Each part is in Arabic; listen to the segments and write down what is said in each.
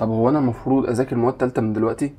طب هو انا المفروض اذاكر مواد تالتة من دلوقتي؟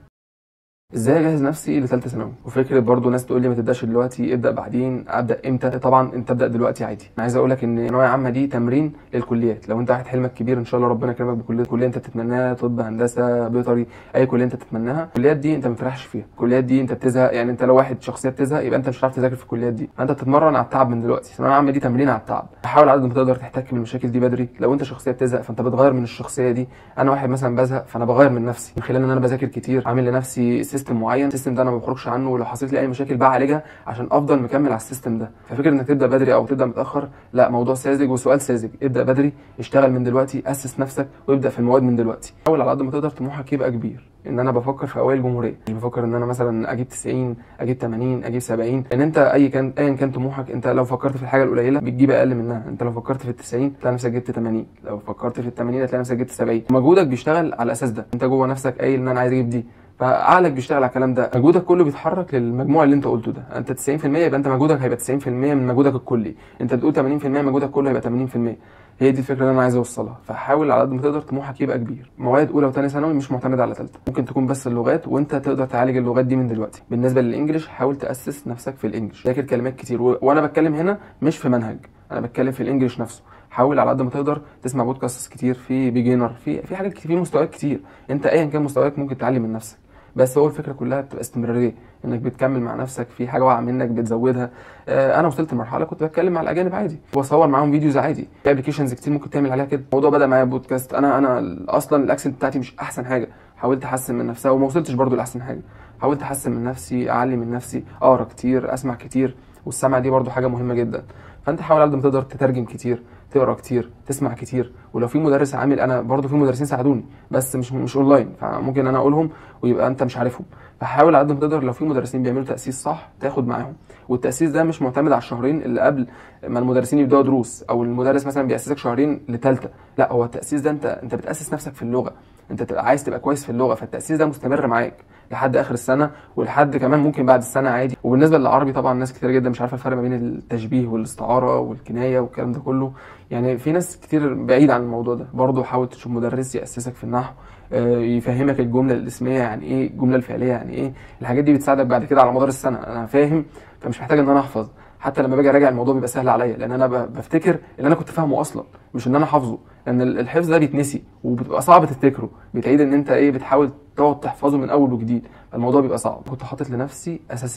ازاي اجهز نفسي لثالثه ثانوي؟ وفكره برضو ناس تقول لي ما تبداش دلوقتي، ابدا بعدين. ابدا امتى؟ طبعا انت ابدا دلوقتي عادي. انا عايز اقول لك ان ثانويه عامه دي تمرين للكليات. لو انت واحد حلمك كبير ان شاء الله ربنا يكرمك بكليه انت تتمناها، طب، هندسه، بيطري، اي كليه انت تتمناها، الكليات دي انت ما بتريحش فيها، الكليات دي انت بتزهق. يعني انت لو واحد شخصيه بتزهق يبقى انت مش هتعرف تذاكر في الكليات دي، فانت بتتمرن على التعب من دلوقتي. الثانويه العامه دي تمرين على التعب. حاول على قد ما تقدر تحتك بالمشاكل دي بدري. لو انت شخصيه بتزهق فانت بتغير من الشخصيه دي. انا واحد مثلا بزهق فانا بغير من نفسي من خلال ان انا بذاكر كتير، عامل لنفسي سيستم معين. السيستم ده انا ما بخرجش عنه، ولو حصلت لي اي مشاكل بعالجها عشان افضل مكمل على السيستم ده. ففكره انك تبدا بدري او تبدا متاخر لا، موضوع ساذج وسؤال ساذج. ابدا بدري، اشتغل من دلوقتي، اسس نفسك وابدا في المواد من دلوقتي. حاول على قد ما تقدر طموحك يبقى كبير. ان انا بفكر في اوائل الجمهوريه، مش بفكر ان انا مثلا اجيب 90، اجيب 80، اجيب 70. ان انت ايا كان طموحك، انت لو فكرت في الحاجه القليله بتجيب اقل منها. انت لو فكرت في ال 90 تلاقي نفسك جبت 80، لو فكرت في ال 80 هتلاقي نفسك جبت 70. مجهودك بيشتغل على الاساس ده. انت جوه نفسك قايل ان انا عايز اجيب دي، فعقلك بيشتغل على الكلام ده، مجهودك كله بيتحرك للمجموع اللي انت قلته ده. انت 90% يبقى انت مجهودك هيبقى 90% من مجهودك الكلي. انت بتقول 80% مجهودك كله هيبقى 80%. هي دي الفكره اللي انا عايز اوصلها. فحاول على قد ما تقدر طموحك يبقى كبير. مواد اولى وثانيه ثانوي مش معتمده على ثالثه، ممكن تكون بس اللغات، وانت تقدر تعالج اللغات دي من دلوقتي. بالنسبه للانجليش حاول تاسس نفسك في الانجليش، ذاكر كلمات كتير. وانا بتكلم هنا مش في منهج، انا بتكلم في الانجليش نفسه. حاول على قد ما تقدر تسمع بودكاست كتير، في بيجينر، في حاجات كتير، في مستويات كتير. انت ايا كان مستواك ممكن تعلم من نفسك. بس هو الفكره كلها بتبقى استمراريه، انك بتكمل مع نفسك في حاجه واقعه منك بتزودها. انا وصلت لمرحله كنت بتكلم مع الاجانب عادي وبصور معاهم فيديوز عادي. في ابلكيشنز كتير ممكن تعمل عليها كده. الموضوع بدا معايا بودكاست. انا اصلا الاكسنت بتاعتي مش احسن حاجه، حاولت احسن من نفسها وما وصلتش برضو لاحسن حاجه. حاولت احسن من نفسي، اعلي من نفسي، اقرا كتير، اسمع كتير. والسمع دي برضو حاجه مهمه جدا. فانت حاول على قد ما تقدر تترجم كتير، تقرا كتير، تسمع كتير. ولو في مدرس عامل، انا برضو في مدرسين ساعدوني بس مش اونلاين، فممكن انا اقولهم ويبقى انت مش عارفهم. فحاول على قد ما تقدر لو في مدرسين بيعملوا تاسيس صح تاخد معاهم. والتاسيس ده مش معتمد على الشهرين اللي قبل ما المدرسين يبداوا دروس، او المدرس مثلا بياسسك شهرين لثالثه. لا، هو التاسيس ده انت بتاسس نفسك في اللغه. انت تبقى عايز تبقى كويس في اللغه، فالتاسيس ده مستمر معاك لحد اخر السنه، ولحد كمان ممكن بعد السنه عادي. وبالنسبه للعربي طبعا ناس كتير جدا مش عارفه الفرق ما بين التشبيه والاستعاره والكنايه والكلام ده كله. يعني في ناس كتير بعيد عن الموضوع ده. برضه حاول تشوف مدرس ياسسك في النحو، يفهمك الجمله الاسميه يعني ايه، الجمله الفعليه يعني ايه. الحاجات دي بتساعدك بعد كده على مدار السنه. انا فاهم، فمش محتاج ان انا احفظ. حتى لما باجي اراجع الموضوع بيبقى سهل عليا، لان انا بفتكر اللي انا كنت فاهمه اصلا، مش ان انا حافظه. لان الحفظ ده بيتنسي وبتبقى صعب تفتكره، بتعيد ان انت بتحاول تقعد تحفظه من اول وجديد، فالموضوع بيبقى صعب. كنت حاطط لنفسي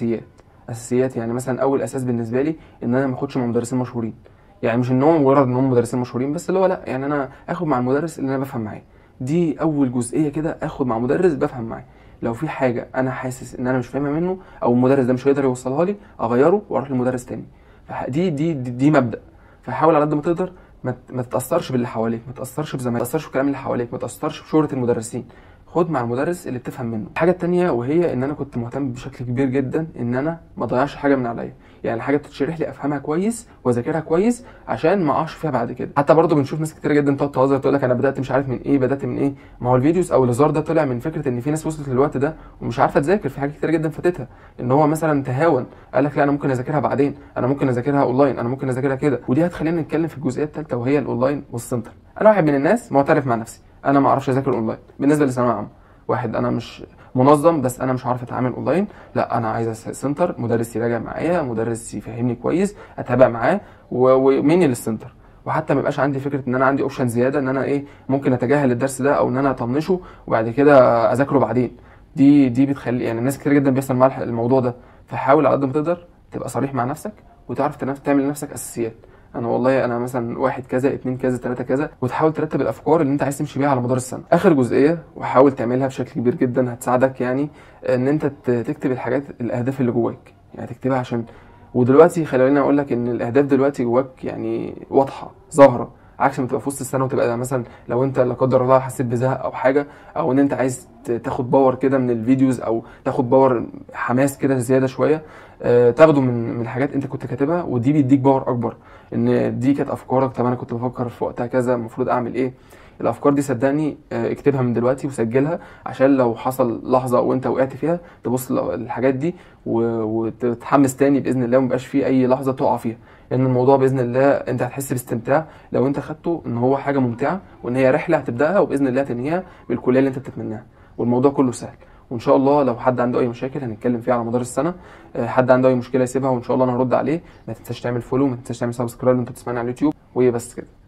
اساسيات. يعني مثلا اول اساس بالنسبه لي ان انا ما اخدش مع مدرسين مشهورين. يعني مش ان هم مجرد ان هم مدرسين مشهورين بس، اللي هو لا، يعني انا اخد مع المدرس اللي انا بفهم معاه. دي اول جزئيه كده، اخد مع مدرس بفهم معاه. لو في حاجه انا حاسس ان انا مش فاهمها منه او المدرس ده مش هيقدر يوصلها لي، اغيره واروح لمدرس تاني. دي مبدأ. فحاول على قد ما تقدر ما تتاثرش باللي حواليك، ما تتاثرش بزمايلك، ما تتاثرش بالكلام اللي حواليك، ما تتاثرش بشهره المدرسين. خد مع المدرس اللي بتفهم منه. الحاجه الثانيه وهي ان انا كنت مهتم بشكل كبير جدا ان انا ما اضيعش حاجه من عليا. يعني الحاجه بتتشرح لي افهمها كويس واذاكرها كويس عشان ما اقعش فيها بعد كده. حتى برضو بنشوف ناس كتير جدا تقعد تهزر تقول لك انا بدات مش عارف من ايه، بدات من ايه. ما هو الفيديوز او الهزار ده طلع من فكره ان في ناس وصلت للوقت ده ومش عارفه تذاكر، في حاجات كتير جدا فاتتها. ان هو مثلا تهاون، قال لك لا انا ممكن اذاكرها بعدين، انا ممكن اذاكرها اونلاين، انا ممكن اذاكرها كده. ودي هتخلينا نتكلم في الجزئيه الثالثه وهي الاونلاين والسنتر. انا واحد من الناس معترف مع نفسي، انا ما اعرفش اذاكر اونلاين. بالنسبه لثانويه عامه، واحد انا مش منظم بس انا مش عارف اتعامل اونلاين. لا، انا عايز سنتر، مدرس يراجع معايا، مدرس يفهمني كويس، اتابع معاه ومني للسنتر. وحتى ما يبقاش عندي فكره ان انا عندي اوبشن زياده ان انا ممكن اتجاهل الدرس ده او ان انا اطنشه وبعد كده اذاكره بعدين. دي بتخلي يعني ناس كتير جدا بيحصل معاها الموضوع ده. فحاول على قد ما تقدر تبقى صريح مع نفسك وتعرف تعمل لنفسك اساسيات. انا مثلا واحد كذا، اتنين كذا، تلاته كذا، وتحاول ترتب الافكار اللي انت عايز تمشي بيها على مدار السنه. اخر جزئيه وحاول تعملها بشكل كبير جدا هتساعدك، يعني ان انت تكتب الاهداف اللي جواك. يعني تكتبها عشان ودلوقتي خليني اقول لك ان الاهداف دلوقتي جواك يعني واضحه ظاهره، عكس ما تبقى في وسط السنه وتبقى مثلا لو انت لا قدر الله حسيت بزهق او حاجه، او ان انت عايز تاخد باور كده من الفيديوز او تاخد باور حماس كده زياده شويه، تاخده من الحاجات انت كنت كاتبها، ودي بيديك باور اكبر ان دي كانت افكارك. طب انا كنت بفكر في وقتها كذا، المفروض اعمل ايه. الافكار دي صدقني اكتبها من دلوقتي وسجلها، عشان لو حصل لحظه وانت وقعت فيها تبص للحاجات دي وتتحمس تاني باذن الله، ومبقاش فيه اي لحظه تقع فيها. لان الموضوع باذن الله انت هتحس باستمتاع لو انت خدته ان هو حاجه ممتعه، وان هي رحله هتبداها وباذن الله تنهيها بالكليه اللي انت بتتمناها، والموضوع كله سهل. وان شاء الله لو حد عنده اي مشاكل هنتكلم فيها على مدار السنه. حد عنده اي مشكله يسيبها وان شاء الله انا هرد عليه. ما تنساش تعمل فولو، ما تنساش تعمل سبسكرايب وانت بتسمعني على اليوتيوب، وهي بس كده.